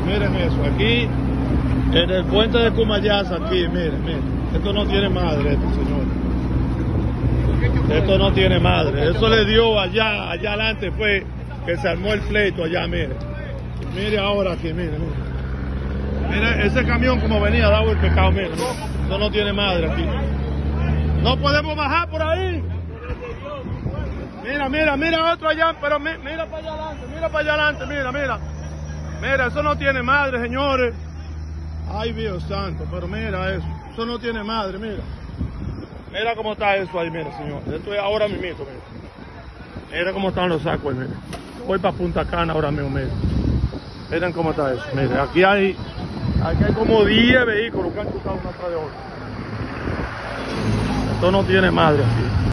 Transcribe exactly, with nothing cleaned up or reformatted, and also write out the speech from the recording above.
Miren eso, aquí en el puente de Cumayasa, aquí, miren, miren. Esto no tiene madre, esto, señor. Esto no tiene madre. Eso le dio allá, allá adelante fue que se armó el pleito allá, miren. Mire ahora aquí, miren, miren. Mira ese camión como venía, dado el pecado, mira, mira. Eso no tiene madre aquí. No podemos bajar por ahí. Mira, mira, mira otro allá, pero mi, mira para allá adelante, mira para allá adelante, mira, mira. Mira, eso no tiene madre, señores. Ay, Dios santo, pero mira eso. Eso no tiene madre, mira. Mira cómo está eso ahí, mira, señor. Esto es ahora mismo, mira. Mira cómo están los sacos ahí, mira. Voy para Punta Cana ahora mismo, mira. Miren cómo está eso. Mire, aquí hay, aquí hay como diez vehículos que han chocado uno atrás de otro. Esto no tiene madre aquí.